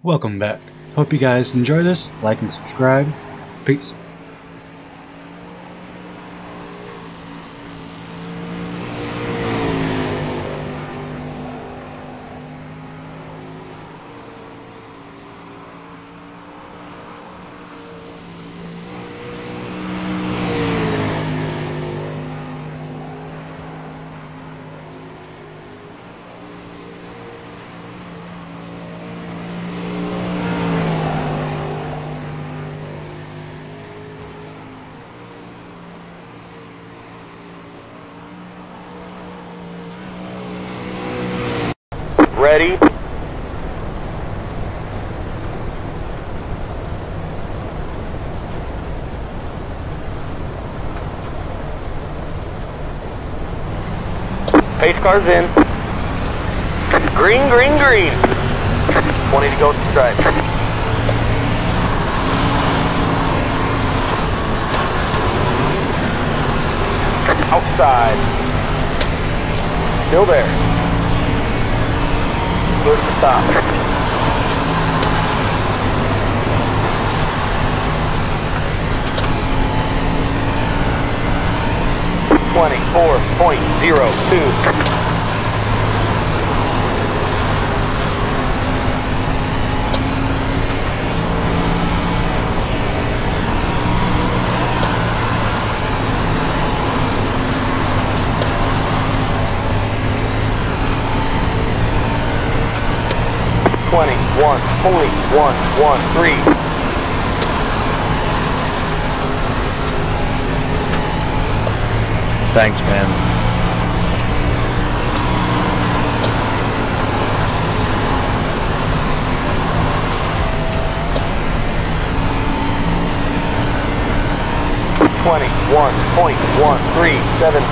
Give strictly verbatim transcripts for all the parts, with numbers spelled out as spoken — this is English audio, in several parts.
Welcome back. Hope you guys enjoy this. Like and subscribe. Peace. Ready? Pace car's in. Green, green, green. twenty to go to stripe. Outside. Still there. Clear to stop. Twenty-four point zero two. Twenty-one point one one three. Thanks, man. Twenty-one point one three seven.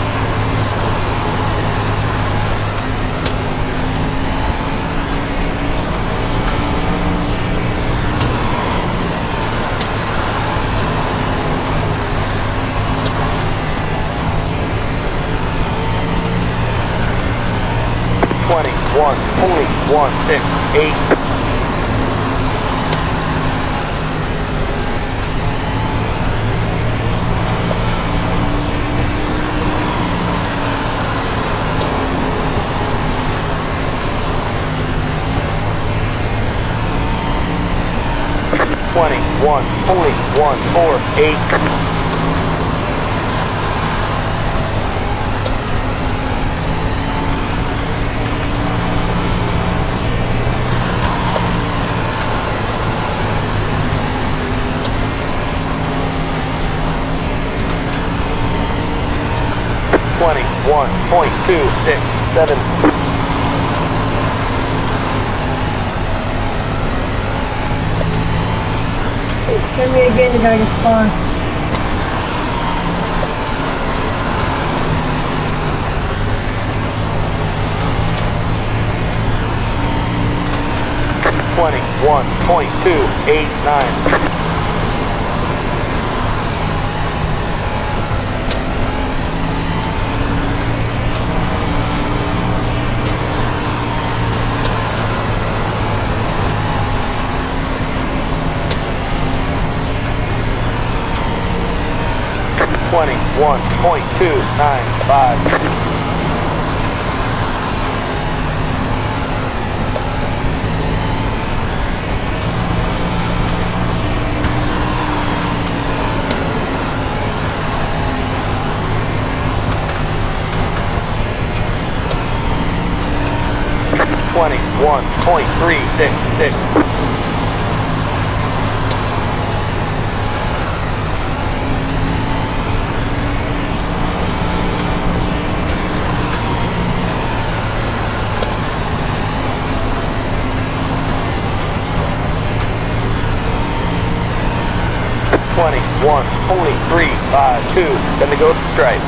Twenty-one point one six eight. Twenty-one point one four eight. Twenty-one point two six seven. Send me again, you gotta get spawned. Twenty-one point two eight nine. Twenty-one point two nine five. Twenty-one point three six six. Twenty-one point three five two. Then they go to stripe.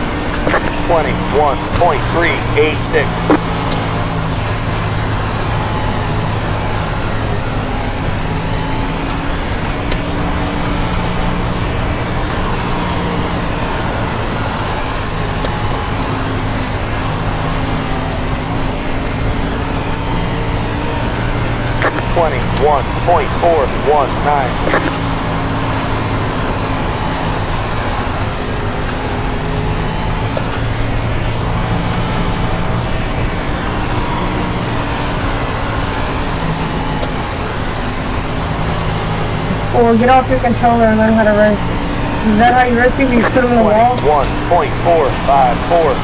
Twenty-one point three eight six. point four one nine. Well, get off your controller and learn how to race. Is that how you race people? You put them in the wall? one point four five four.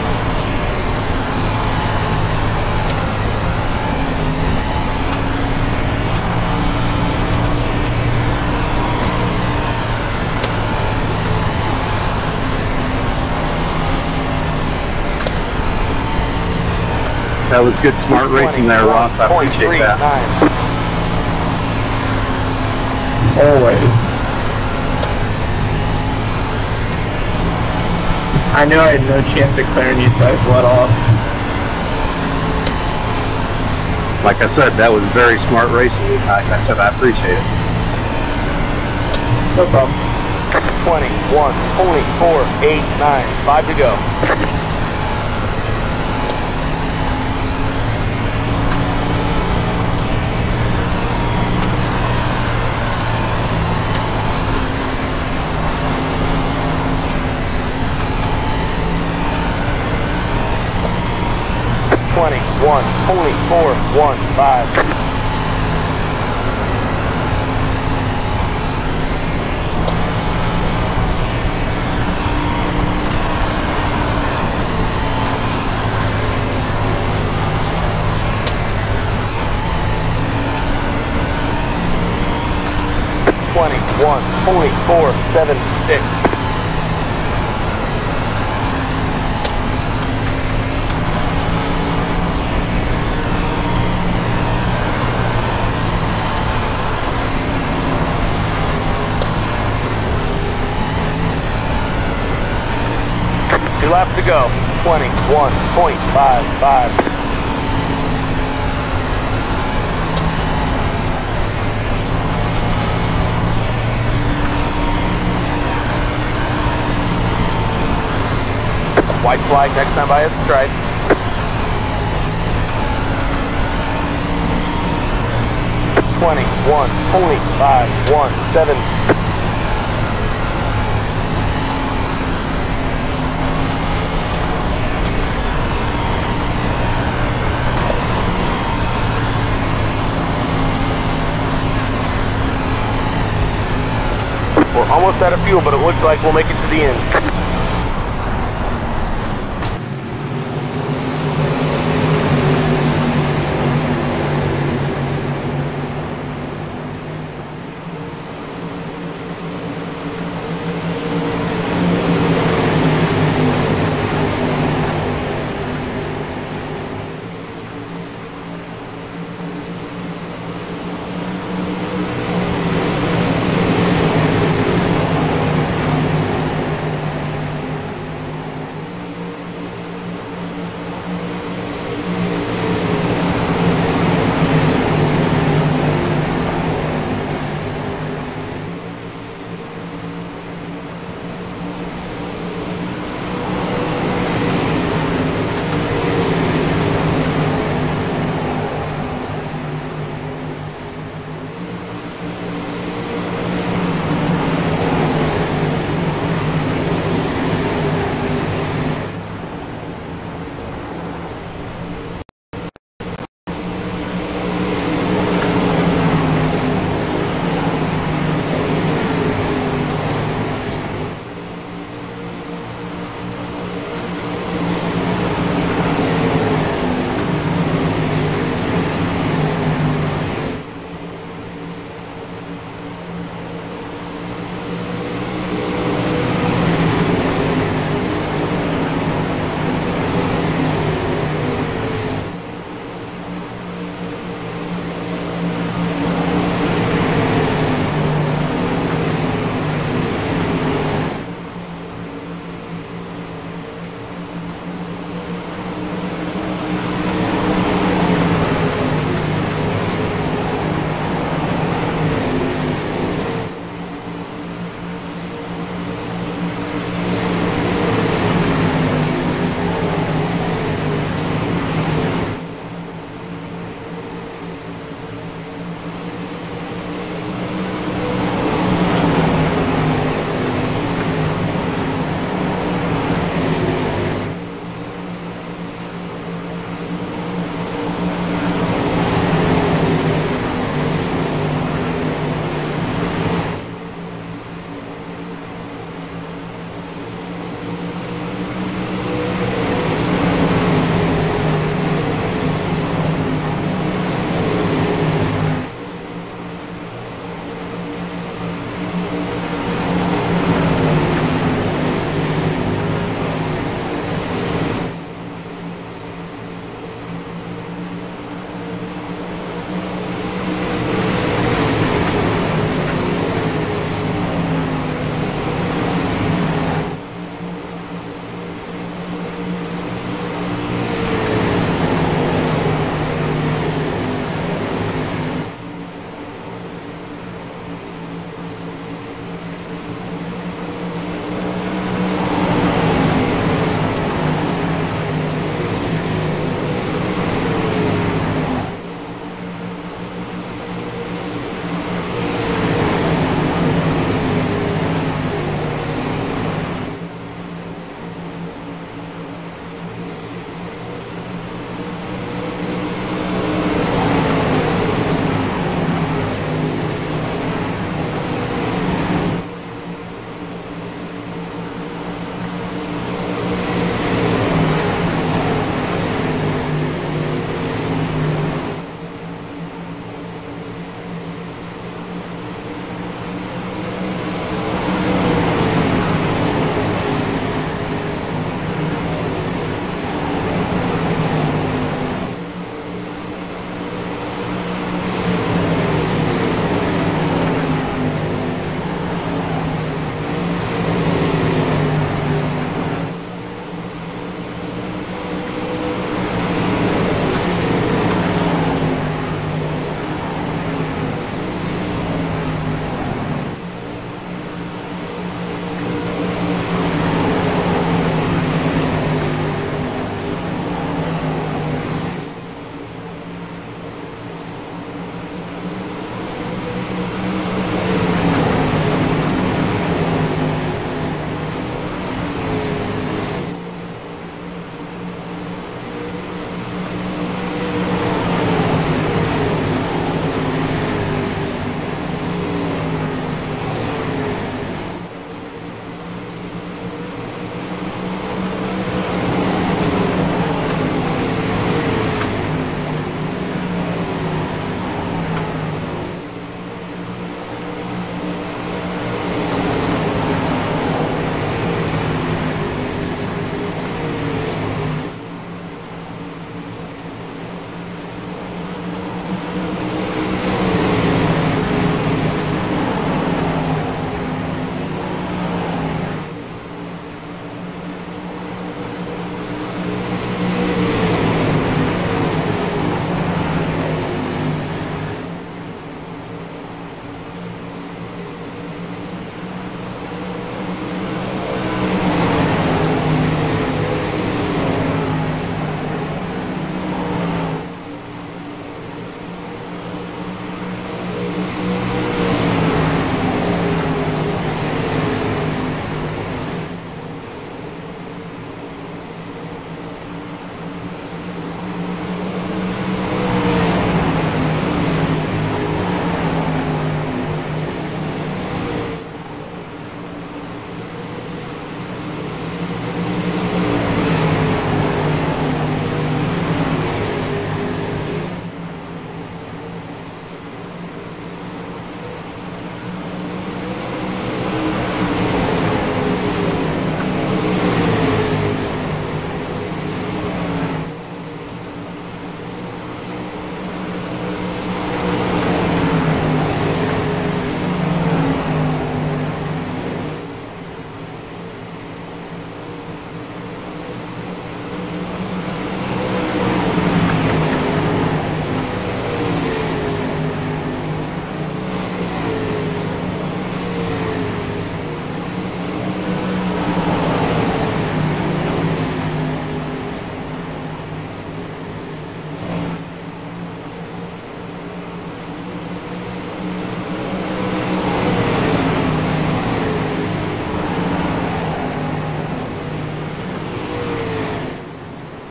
That was good, smart racing there, Ross. I appreciate that. Always. I knew I had no chance of clearing you, so I let off. Like I said, that was very smart racing. I, I said I appreciate it. No problem. twenty-one point four eight nine. Five to go. twenty-one point four one five. twenty-one point four seven six. Two laps to go. twenty-one point five five. White flag next time by his stripe. twenty-one point five one seven. We're almost out of fuel, but it looks like we'll make it to the end.